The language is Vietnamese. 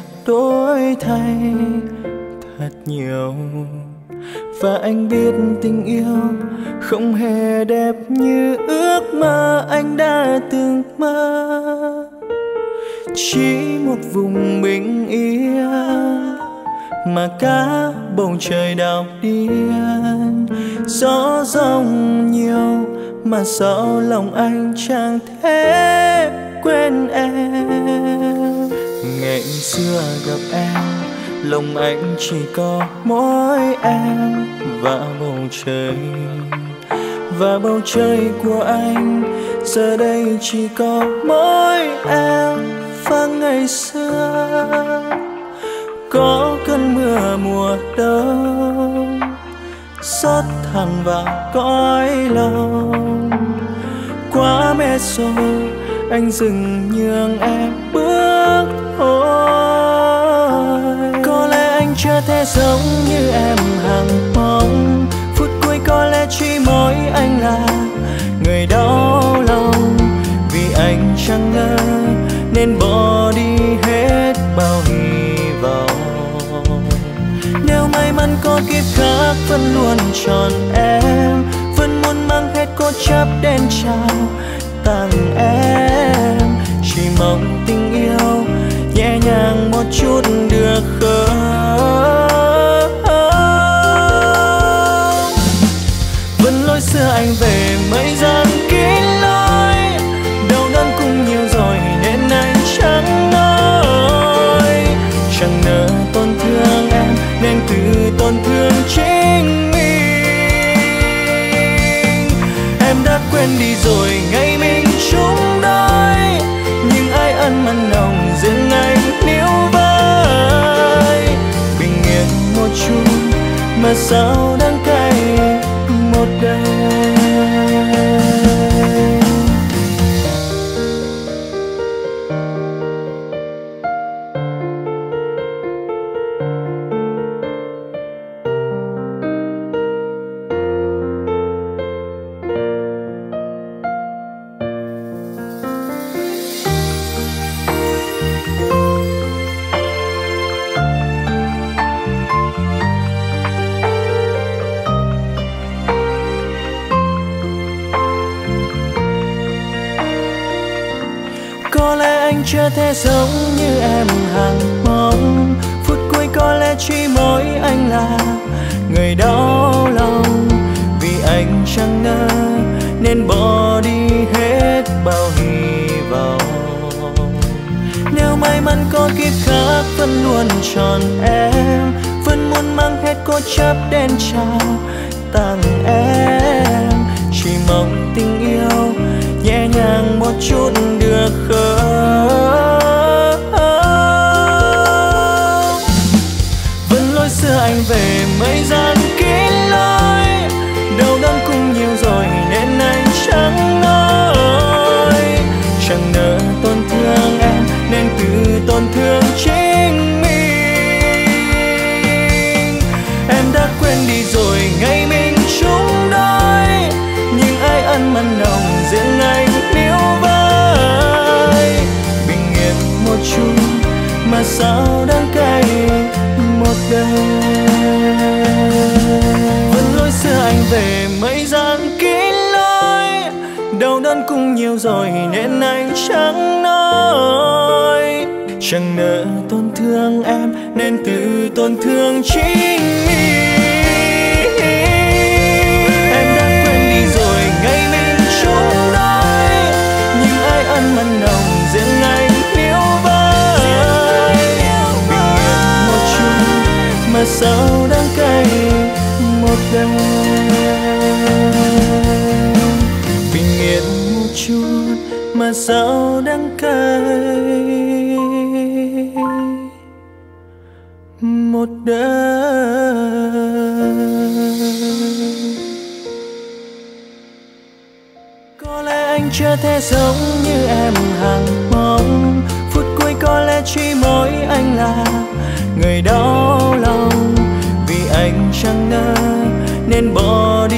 đổi thay thật nhiều. Và anh biết tình yêu không hề đẹp như ước mơ anh đã từng mơ. Chỉ một vùng bình yên mà cả bầu trời đảo điên. Gió rông nhiều mà sao lòng anh chẳng thể quên em. Ngày xưa gặp em, lòng anh chỉ có mỗi em và bầu trời. Và bầu trời của anh giờ đây chỉ có mỗi em. Và ngày xưa có cơn mưa mùa đông xót thẳng vào cõi lòng. Quá mệt rồi anh dừng nhường em bước thôi. Có lẽ anh chưa thể giống như em hằng mong. Phút cuối có lẽ chỉ mỗi anh là người đau lòng. Vì anh chẳng ngờ nên bỏ đi hết bao hy vọng. Nếu may mắn có kiếp khác vẫn luôn chọn em, vẫn muốn mang hết cố chấp đến chào tặng em. Chỉ mong tình yêu nhẹ nhàng một chút được không? Vẫn lối xưa anh về mấy gian kín lối. Đau đớn cũng nhiều rồi nên anh chẳng nói. Chẳng nỡ tổn thương em nên tự tổn thương chính mình. Em đã quên đi rồi ngày mình chung đôi, nhưng ai ân mặn nồng riêng anh níu vai. Bình yên một chút mà sao đắng cay một đời. Chưa thể giống như em hằng mong. Phút cuối có lẽ chỉ mỗi anh là người đau lòng. Vì anh chẳng ngờ nên bỏ đi hết bao hy vọng. Nếu may mắn có kiếp khác vẫn luôn chọn em, vẫn muốn mang hết cố chấp đến chào tặng em. Chỉ mong tình yêu nhẹ nhàng một chút được không? Vẫn lối xưa anh về mấy gian kín lối. Đau đớn cũng nhiều rồi nên anh chẳng nói. Chẳng nỡ tổn thương em nên tự tổn thương chính mình. Em đã quên đi rồi ngày mình chung đôi, nhưng ai ân mặn nồng riêng anh níu vai. Bình yên một chút mà sao đắng cay một đời. Vẫn lối xưa anh về mấy gian kín lối. Đau đớn cũng nhiều rồi nên anh chẳng nói. Chẳng nỡ tổn thương em nên tự tổn thương chính mình. Em đã quên đi rồi ngày mình chung đôi, nhưng ai ân mặn nồng riêng anh níu vai. Bình yên một chút mà sao đắng cay một đời. Bình yên một chút mà sao đắng cay một đời. Có lẽ anh chưa thể giống như em hằng mong. Phút cuối có lẽ chỉ mỗi anh là người đau lòng. Vì anh chẳng ngờ nên bỏ đi